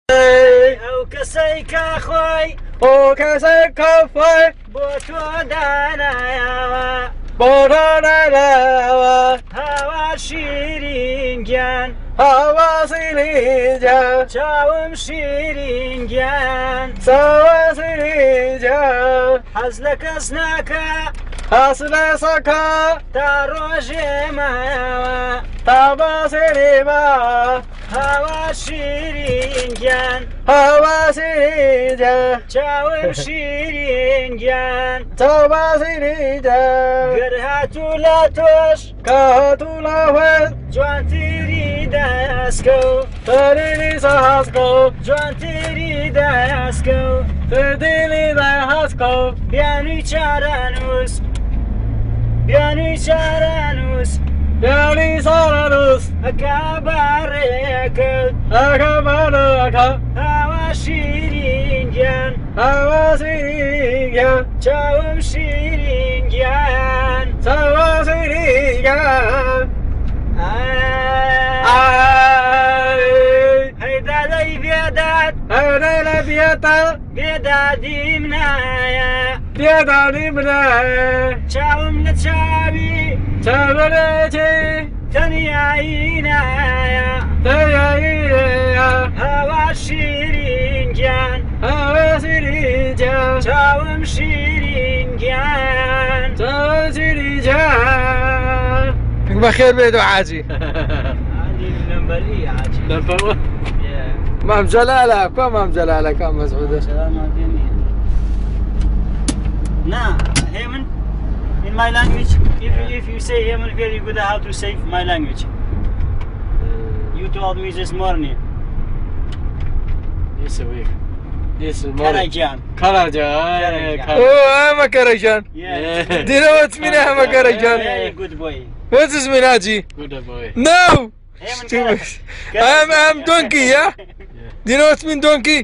ئەو کەسەی کاخۆی ئەو کەسەی کاخۆی بۆ تۆ دانایەوە بۆ تۆ دانایەوە هاوا شیرین گیان هاوا شیرین گیان چاوم شیرین گیان چاوە شیرین گیان حەز لە کەس ناکە حەز لە سەکە تا ڕۆژێ مایەوە تا بەسێری ماوە هاوا شیرین گیان هاوا شیرین گیان چاوم شیرین گیان چاوە شیرین گیان گەر هاتوو لە تۆش کە هاتوو لەوێ جوانتری دایاسکە و تەریری سەهاسکە جوانتری دایاسکە و تردیلی دایهاسکە بیانووی چارەنووس بیانووی چارەنووس بیانی سەرەنووس ئەکا باڕێکەوت ئەکە بەڵەکە هاوا شیرین گیان هاوا شیرین گیان چاوم شیرین گیان چاوە شیرین گیان هەیدادەی بێداد هەرەی لە بێتە بێدادی منایە بێدانی منایە چاوم لە چاوی چاوەرێکی تەنیایی نایە تەیاییەیە هاوا شیرین گیان هاوا شیرین گیان چاوم شیرین گیان چاوە شیرین گیان بەخێر بێت و عاجی نمبەری عاجی لەفەوە مام جلالة كم مام جلالة كم مسعودة Nah, Heman, in my language, if you say Heman very good how to say my language. You told me this morning. This week. This morning. Karajan. Karajan. Oh, I'm a Karajan. Yeah. Do you know what's mean? I'm a Karajan. Very good boy. What is mean, Haji? Good boy. No. Heman, I'm donkey, yeah? Do you know what's mean donkey?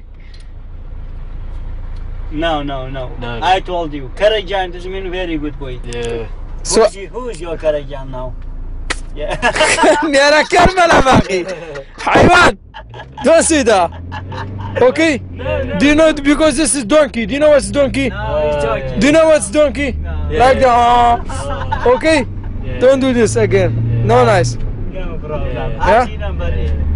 No. No. I told you. Karajan does mean very good boy. Yeah. So, Who's your Karajan now? Yeah. أنا كرمل أخي حيوان. Don't say that. Okay? Do you know because this is donkey? Do you know what's donkey? No, he's joking. Do you know what's donkey? No. Like the okay? Yeah. Don't do this again. No nice. No problem. Yeah? Haji number 8.